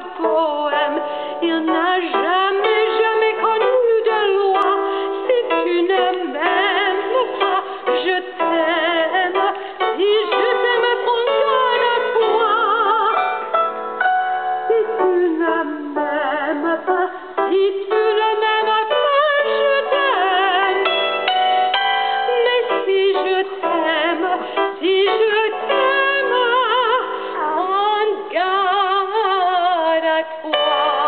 poème. Il n'a jamais, jamais connu de loi. Si tu ne m'aimes pas, je t'aime. Si je t'aime, prends garde à toi. Si tu ne m'aimes pas, si tu ne m'aimes pas, je t'aime. Mais si je t'aime, si je t'aime, prends garde à toi.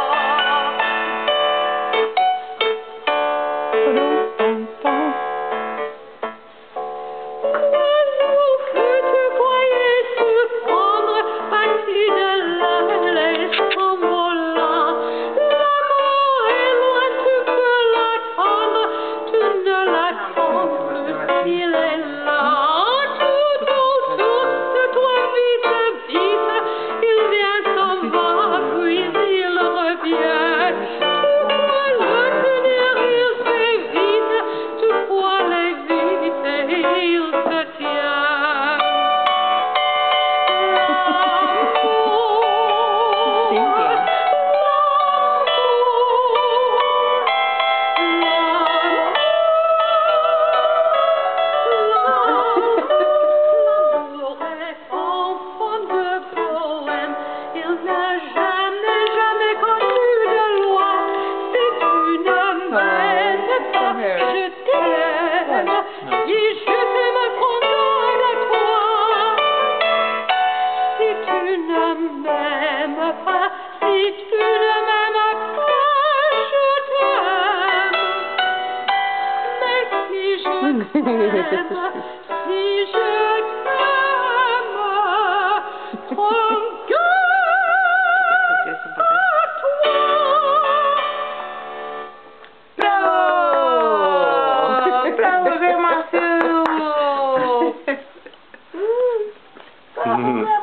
Qu'oiseau que tu croyais surprendre, parti de là, laisse s'envolant. L'amour est loin, tu peux l'attendre, tu ne l'attends plus, il est là. Tout autour de toi, vite, vite, il vient, s'en va, puis il revient. Tu crois le tenir, il fait vite, tu crois l'éviter, il se tient. L'amour est enfant de poème, il n'a jamais, jamais connu de loi. Si tu ne m'aimes pas, je t'aime. Si je t'aime, prends garde à toi. Si tu ne m'aimes pas, si tu ne m'aimes pas, je t'aime. Mais si je t'aime, si je t'aime, prends garde à toi. Bravo! Bravo, Matthew! Mhm.